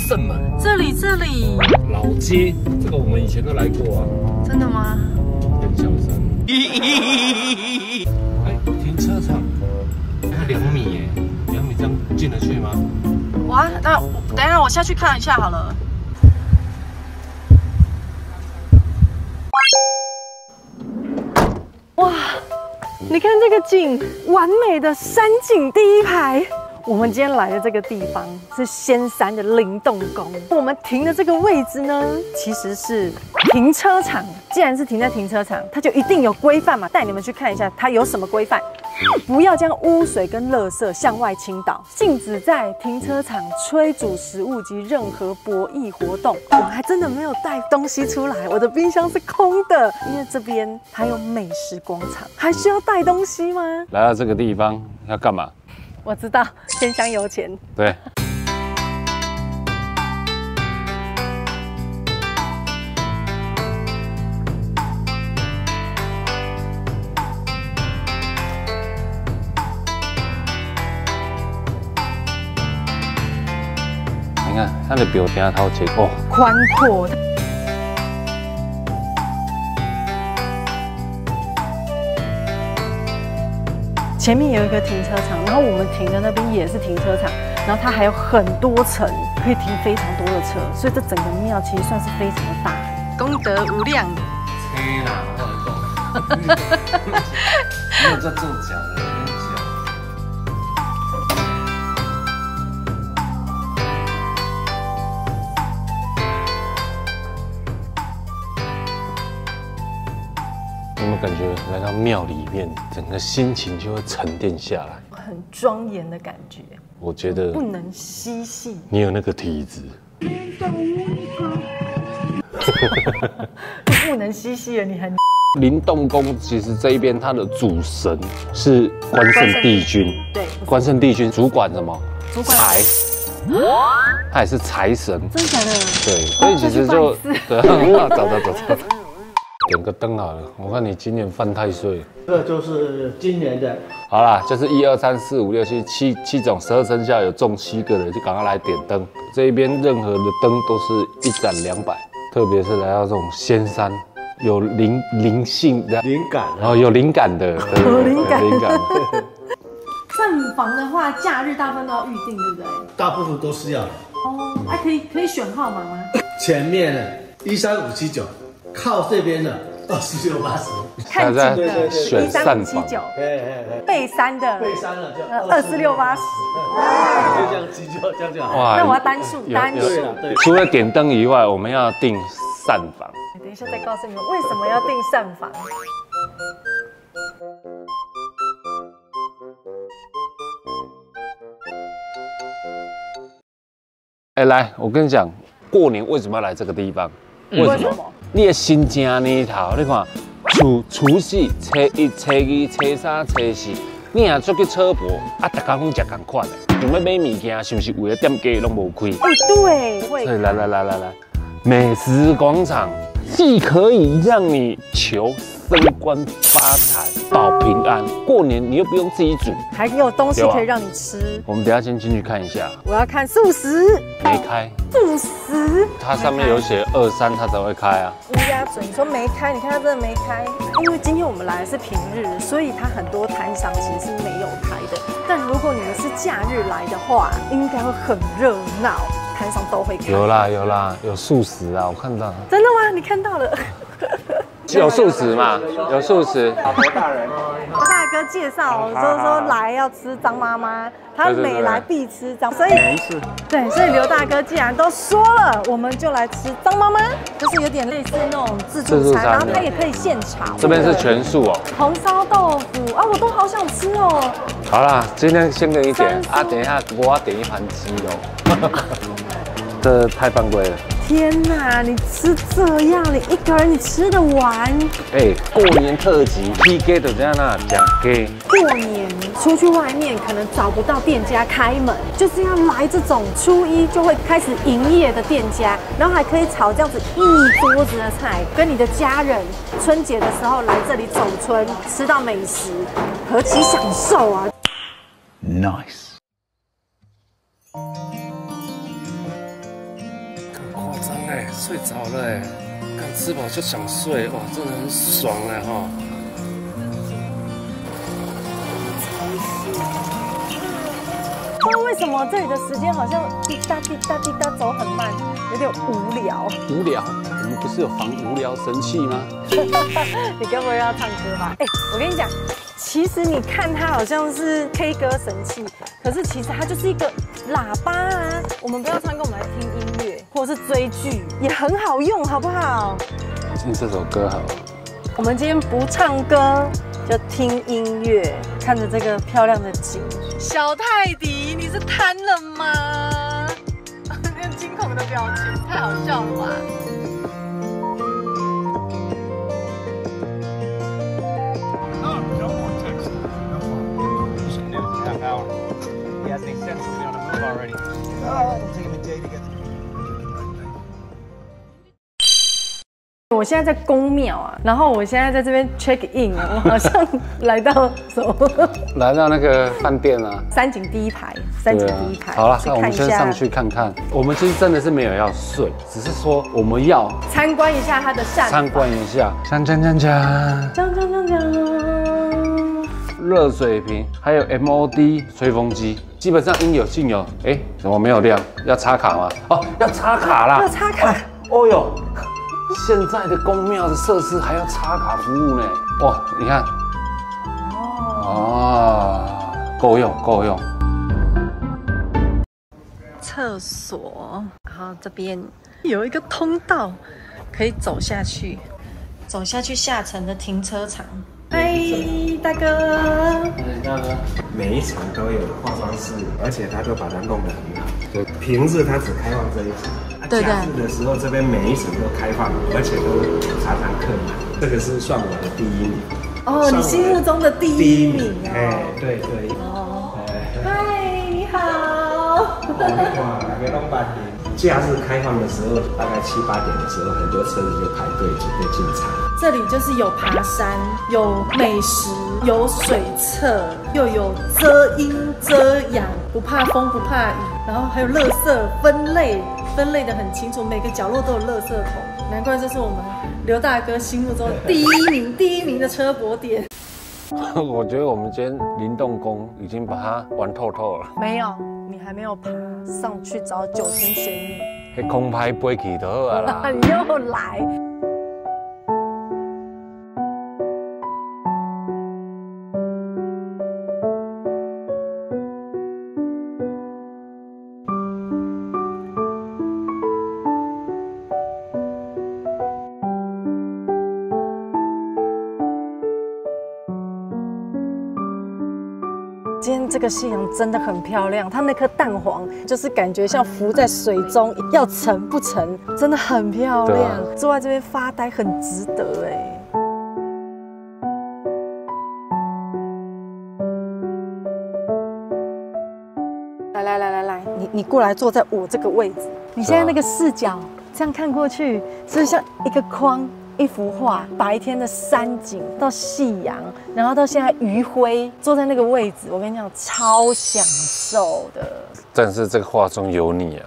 圣门。 这里老街，这个我们以前都来过啊。 真的吗？ 跟小山。哎，停车场还有2米耶，2米这样进得去吗？ 哇，那等一下我下去看一下好了。哇，你看这个景，完美的山景第一排。我们今天来的这个地方是仙山的灵动宫，我们停的这个位置呢，其实是停车场。既然是停在停车场，它就一定有规范嘛。带你们去看一下，它有什么规范。不要将污水跟垃圾向外倾倒，禁止在停车场炊煮食物及任何博弈活动。我还真的没有带东西出来，我的冰箱是空的，因为这边还有美食广场，还需要带东西吗？ 来到这个地方要干嘛？ 我知道，偏乡油钱。 对。你看它的表顶头结构宽阔。前面有一个停车场，然后我们停的那边也是停车场，然后它还有很多层，可以停非常多的车，所以这整个庙其实算是非常的大，功德无量。 车啦，我跟你讲，没有在中奖的，我跟你讲。有没有感觉来到庙里面，整个心情就会沉淀下来， 很庄严的感觉。 我觉得不能嬉戏， 你有那个体质。 不能嬉戏了，你很。 灵动宫其实这一边它的主神是关圣帝君， 对， 关圣帝君主管什么？ 主管财，他也是财神。 真的假的？ 对，所以其实就对，走。点个灯好了，我看你今年犯太岁。 这就是今年的。 好啦，就是1、2、3、4、5、6、7种12生肖有中7个人，就赶快来点灯。这一边任何的灯都是1盏200，特别是来到这种仙山，有灵性的灵感， 然后有灵感的， 有灵感。 上房的话，假日大部分都要预定，对不对？ 大部分都是要的。 哦，还可以选号码吗？ 前面的13579，靠这边的2680。 看景的选散房 13579，背山的背山了就 2680， 就这样记就这样就好。 那我要单数。 对， 除了点灯以外，我们要订散房。 等一下再告诉你们为什么要订散房。 哎，来，我跟你讲，过年为什么要来这个地方？为什么？你的新正年头，你看除夕、初1、初2、初3、初4，你也出去车博，啊，大家拢食同款的，想要买物件，是不是为了店家拢无开？ 哎，对，会。 所以来，美食广场既可以让你求升官发财、保平安，过年你又不用自己煮， 还有东西可以让你吃。 我们等一下先进去看一下。 我要看素食。 没开。 素食。 它上面有写2、3，它才会开啊。 乌鸦嘴，你说没开，你看它真的没开。因为今天我们来的是平日，所以它很多摊商其实是没有开的。但如果你们是假日来的话，应该会很热闹，摊商都会开。 有啦，有素食啊，我看到。 真的吗？你看到了？ 有素食嘛？有素食。 罗大人， 我大哥介绍说来要吃张妈妈，他每来必吃张，所以对，所以刘大哥既然都说了，我们就来吃张妈妈，就是有点类似那种自助餐，然后它也可以现炒。 这边是全素哦。 红烧豆腐啊，我都好想吃哦。 好啦，今天先给你点啊，等一下我要点一盘鸡肉。这太犯规了。 天哪，你吃这样，你一个人你吃得完？ 哎，过年特辑 PK 的这样啦，讲给过年出去外面可能找不到店家开门，就是要来这种初1就会开始营业的店家，然后还可以炒这样子一桌子的菜，跟你的家人春节的时候来这里走春，吃到美食，何其享受啊 ！Nice。 哎，睡着了哎，刚吃饱就想睡，哇，真的很爽哎哈。 不知道为什么这里的时间好像滴答滴答滴答走很慢，有点无聊。 无聊？我们不是有防无聊神器吗？ 你该不会要唱歌吧？哎，我跟你讲，其实你看它好像是 K 歌神器，可是其实它就是一个喇叭啊。我们不要唱歌，我们来听音乐，或者是追剧，也很好用，好不好？ 听这首歌好了。 我们今天不唱歌，就听音乐，看着这个漂亮的景。小泰迪，你是贪了吗？那惊恐的表情，太好笑了吧我现在在宫庙啊，然后我现在在这边 check in 啊，我好像来到什么？ 来到那个饭店啊， 山景第一排，山景第一排。 好了，那我们先上去看看。我们其实真的是没有要睡，只是说我们要参观一下它的扇。 参观一下，锵锵锵锵，锵锵锵锵。热水瓶，还有 MOD 吹风机，基本上应有尽有。哎，怎么没有亮？要插卡吗？哦，要插卡啦！ 要插卡。 哦哟。现在的宫庙的设施还要插卡服务呢，哇！你看，够用够用。 厕所，然后这边有一个通道可以走下去，走下去下层的停车场。嗨，大哥。 大哥，每一层都有化妆室，而且他都把它弄得很好。就平日他只开放这一层。 对对， 假日的时候，这边每一层都开放，而且都常常客满。这个是算我的第一名。 哦，你心目中的第一名啊！ 哎，对对。哦。 嗨，你好。 哇，大家拢八点。假日开放的时候，大概7、8点的时候，很多车子就排队准备进场。 这里就是有爬山，有美食，有水厕，又有遮阴遮阳，不怕风不怕雨，然后还有垃圾分类得很清楚，每个角落都有垃圾桶。难怪这是我们刘大哥心目中第一名的车泊点。 我觉得我们今天灵动宫已经把它玩透透了。 没有，你还没有爬上去找9天玄女。 那空拍飞起就好啊啦。 你又来。今天这个夕阳真的很漂亮，它那颗蛋黄就是感觉像浮在水中，要沉不沉，真的很漂亮。坐在这边发呆很值得哎。来，你过来坐在我这个位置，你现在那个视角这样看过去，是不是像一个框？一幅画，白天的山景到夕阳，然后到现在余晖，坐在那个位置，我跟你讲，超享受的。 但是这个画中有你啊！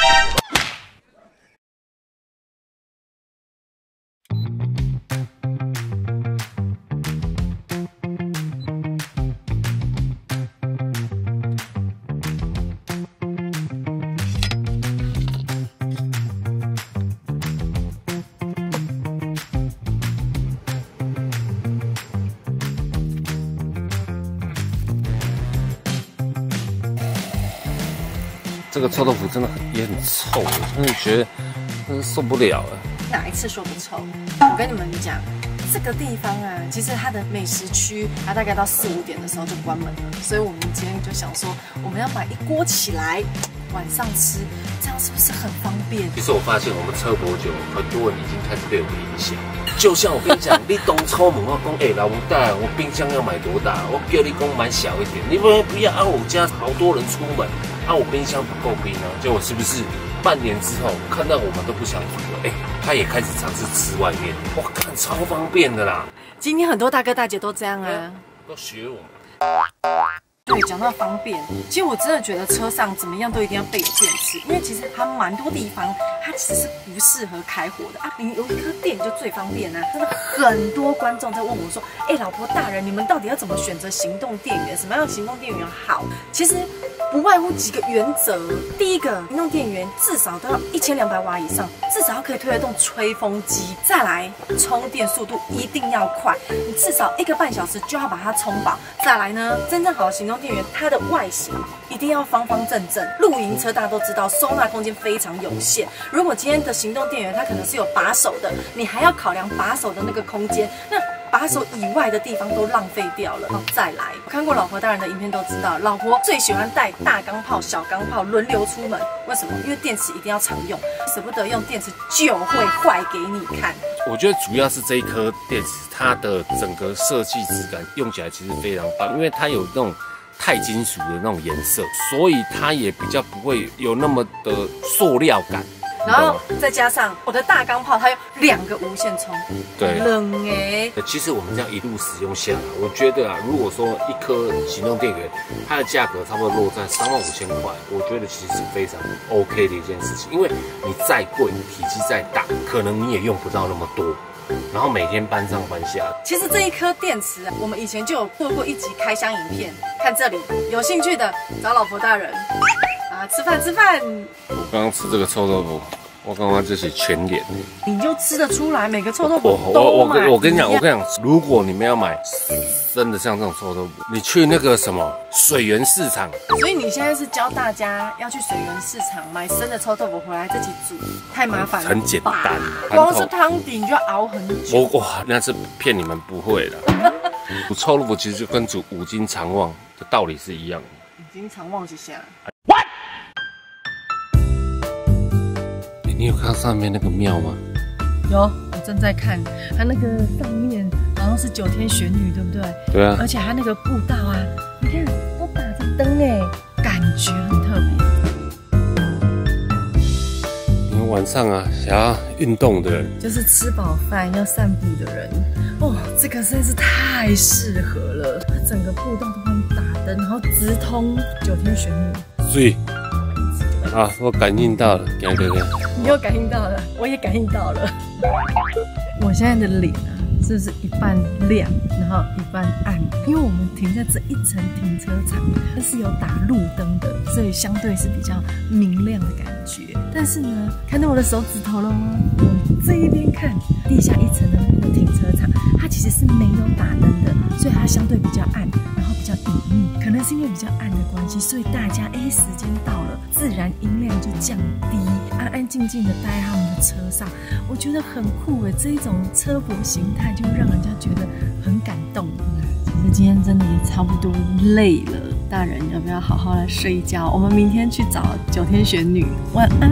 这个臭豆腐真的也很臭，我真的觉得真的受不了了。 哪一次说不臭？我跟你们讲，这个地方啊，其实它的美食区，它大概到4、5点的时候就关门了，所以我们今天就想说，我们要买一锅起来，晚上吃，这样是不是很方便？ 其实我发现我们车博酒，很多人已经开始被我影响。就像我跟你讲，你东出门我讲，哎，老吴大，我冰箱要买多大？我叫你讲买小一点，你不要啊！我家好多人出门。啊，我冰箱不够冰啊，结果是不是半年之后看到我们都不想煮了？哎，他也开始尝试吃外面，哇，看超方便的啦！ 今天很多大哥大姐都这样啊， 都学我们。 对，讲到方便，其实我真的觉得车上怎么样都一定要备有电池，因为其实还蛮多地方它其实是不适合开火的啊。你有一颗电就最方便啊！真的很多观众在问我说：“哎，老婆大人，你们到底要怎么选择行动电源？什么样的行动电源好？”其实不外乎几个原则。第一个，行动电源至少都要1200瓦以上，至少可以推得动吹风机。再来，充电速度一定要快，你至少1个半小时就要把它充饱。再来呢，真正好的行动电源，它的外形一定要方方正正。露营车大家都知道，收纳空间非常有限。如果今天的行动电源它可能是有把手的，你还要考量把手的那个空间，那把手以外的地方都浪费掉了。然后再来，我看过老婆大人的影片都知道，老婆最喜欢带大钢炮、小钢炮轮流出门。为什么？因为电池一定要常用，舍不得用电池就会坏给你看。 我觉得主要是这一颗电池，它的整个设计质感用起来其实非常棒，因为它有那种钛金属的那种颜色，所以它也比较不会有那么的塑料感。 然后再加上我的大钢炮，它有2个无线充， 对， 冷哎。 其实我们这样一路使用下来，我觉得啊，如果说一颗行动电源，它的价格差不多落在35000块，我觉得其实是非常 OK 的一件事情。因为你再贵，体积再大，可能你也用不到那么多。然后每天搬上搬下。 其实这一颗电池啊，我们以前就有做过一集开箱影片，看这里，有兴趣的找老婆大人啊，吃饭吃饭。 我刚刚吃这个臭豆腐，我刚刚这是全脸， 你就吃得出来，每个臭豆腐都买。 我跟你讲，如果你们要买真的像这种臭豆腐，你去那个什么水源市场。 所以你现在是教大家要去水源市场买生的臭豆腐回来自己煮，太麻烦了。 很简单， 光是汤底你就要熬很久。 哇，那是骗你们不会的。煮臭豆腐其实就跟煮五斤肠旺的道理是一样的。 五斤肠旺是啥？ 你有看到上面那个庙吗？ 有，我正在看，它那个上面好像是9天玄女，对不对？ 对啊。 而且它那个步道啊，你看都打着灯哎，感觉很特别。 你们晚上啊，想要运动的人， 就是吃饱饭要散步的人，哦，这个实在是太适合了。它整个步道都帮你打灯，然后直通9天玄女。 所以。啊！我感应到了，给。 你又感应到了，我也感应到了。我现在的脸啊，是不是一半亮，然后一半暗？因为我们停在这一层停车场，它是有打路灯的，所以相对是比较明亮的感觉。但是呢，看到我的手指头了吗？往这一边看，地下一层的那个停车场，它其实是没有打灯的，所以它相对比较暗，然后比较隐秘。可能是因为比较暗的关系，所以大家时间到了，自然音量就降低，安安静静的待在他们的车上，我觉得很酷诶，这一种车博形态就让人家觉得很感动。其实今天真的也差不多累了，大人要不要好好来睡一觉？我们明天去找9天玄女，晚安。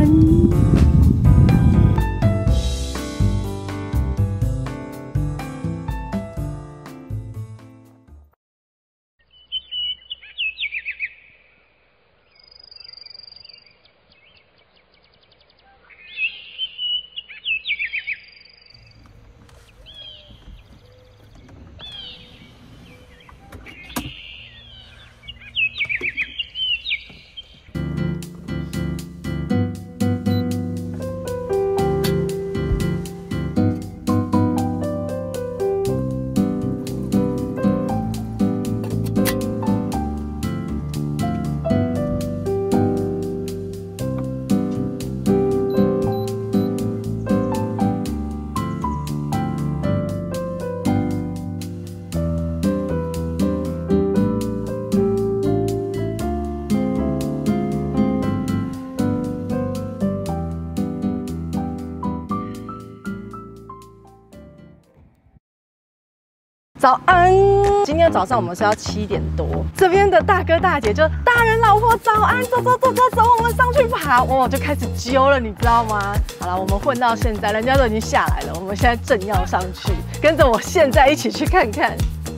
早安！今天早上我们是要7点多，这边的大哥大姐就大人老婆早安，走，我们上去爬，我就开始揪了，你知道吗？好了，我们混到现在，人家都已经下来了，我们现在正要上去，跟着我现在一起去看看。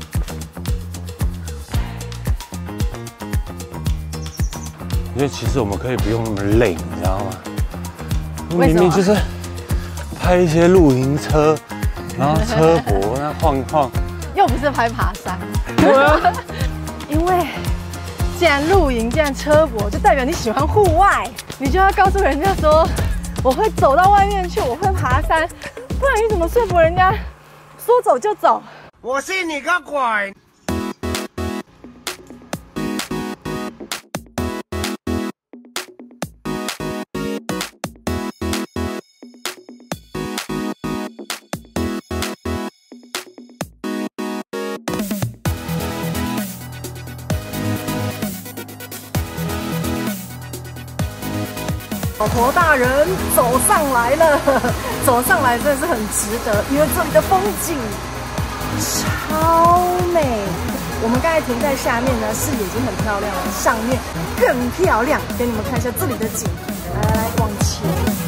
因为其实我们可以不用那么累，你知道吗？ 明明就是拍一些露营车，然后车博那晃一晃。 又不是拍爬山，对啊，因为既然露营，既然车泊，就代表你喜欢户外，你就要告诉人家说，我会走到外面去，我会爬山，不然你怎么说服人家说走就走？ 我信你个鬼！ 老婆大人走上来了，走上来真的是很值得，因为这里的风景超美。我们刚才停在下面呢，视野已经很漂亮了，上面更漂亮。给你们看一下这里的景，来往前。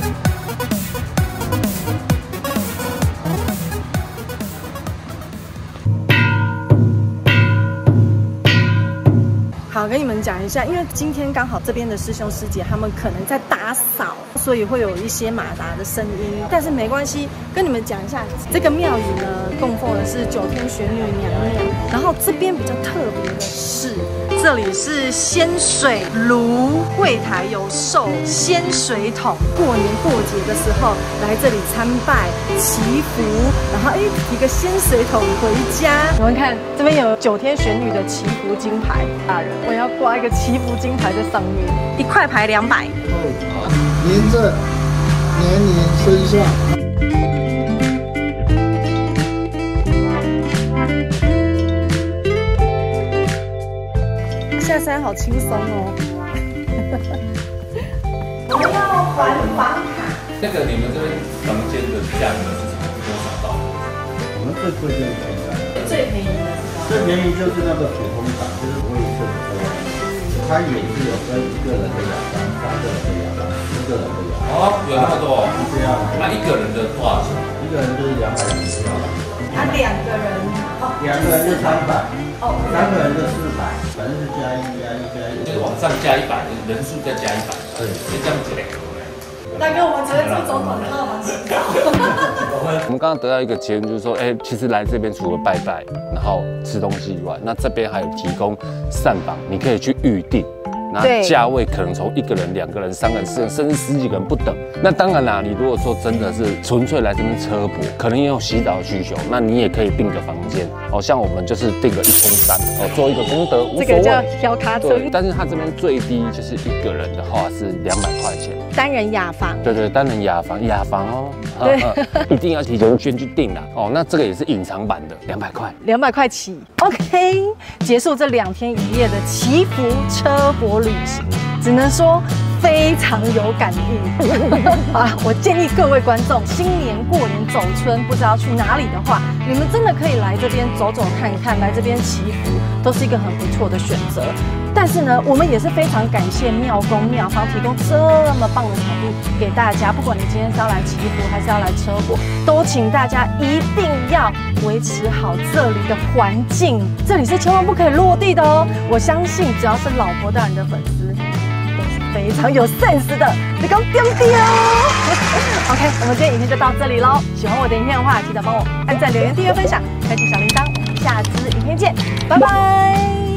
好，跟你们讲一下，因为今天刚好这边的师兄师姐他们可能在打扫，所以会有一些马达的声音，但是没关系，跟你们讲一下，这个庙宇呢供奉的是9天玄女娘娘，然后这边比较特别的是，这里是仙水炉，柜台有售仙水桶，过年过节的时候来这里参拜祈福，然后提个仙水桶回家。你们看这边有9天玄女的祈福金牌，大人。我要挂一个祈福金牌在上面，1块牌200。 您这年年生肖。 下山好轻松哦。我们要还房卡。 那个你们这边房间的价格是多少到？ 我们最贵就是最便宜的是吧？ 最便宜就是那个普通房，就是不会设的车，它也是有分1个人的雅房、3个人的雅房、4个人的雅房。 哦，有那么多？ 是这样。 那1个人的多少钱 ？1个人就是250了。 他2个人 2个人就300，3个人就400，反正是加1加1加1， 就是往上加100，人数再加100，对，就这样子嘞。 大哥，我们昨天住总统套房洗澡。 我们刚刚得到一个结论，就是说，其实来这边除了拜拜，然后吃东西以外，那这边还有提供膳房，你可以去预定。那价位可能从1个人、2个人、3个人、4个人，甚至10几个人不等。那当然啦，你如果说真的是纯粹来这边车泊，可能也有洗澡的需求，那你也可以订个房间哦。像我们就是订个1300哦，做一个功德，无所谓。 这个叫挑卡车。 对，但是它这边最低就是1个人的话是200块钱， 单人雅房。 对，单人雅房哦。对，一定要提前去订啦哦。那这个也是隐藏版的，200块 ，200块起。OK， 结束这2天1夜的祈福车泊旅行，只能说非常有感应啊！我建议各位观众，新年过年走春，不知道去哪里的话，你们真的可以来这边走走看看，来这边祈福，都是一个很不错的选择。但是呢，我们也是非常感谢庙公庙方提供这么棒的场地给大家，不管你今天是要来祈福还是要来车泊，都请大家一定要维持好这里的环境，这里是千万不可以落地的哦。我相信只要是老婆大人的粉丝，都是非常有 sense 的，你讲丢丢。OK， 我们今天影片就到这里喽。喜欢我的影片的话，记得帮我按赞、留言、订阅、分享，开启小铃铛。我们下支影片见，拜拜。